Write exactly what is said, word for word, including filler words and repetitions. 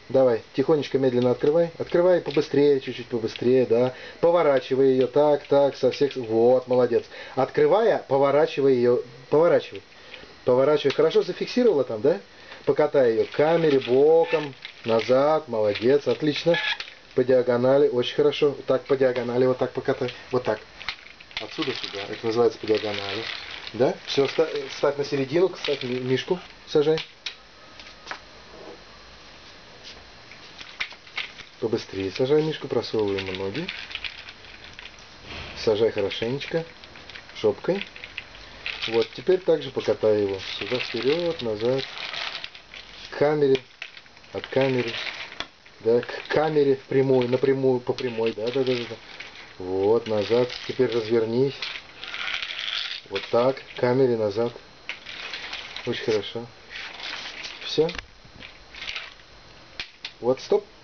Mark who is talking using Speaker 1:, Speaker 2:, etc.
Speaker 1: Давай, тихонечко, медленно открывай. Открывай побыстрее, чуть-чуть побыстрее, да. Поворачивай ее, так, так, со всех... Вот, молодец. Открывая, поворачивай ее, поворачивай. Поворачивай. Хорошо зафиксировала там, да? Покатай ее к камере, боком, назад, молодец, отлично. По диагонали, очень хорошо. Так, по диагонали, вот так покатай. Вот так. Отсюда сюда. Это называется по диагонали. Да? Все, ставь на середину, ставь мишку, сажай. Побыстрее сажай мишку, просовывай ему ноги. Сажай хорошенечко, жопкой. Вот, теперь также покатай его. Сюда, вперед, назад. К камере, от камеры. Да, к камере впрямую, напрямую, по прямой. Да, да, да, да. Вот, назад. Теперь развернись. Вот так, к камере, назад. Очень хорошо. Все. Вот, стоп.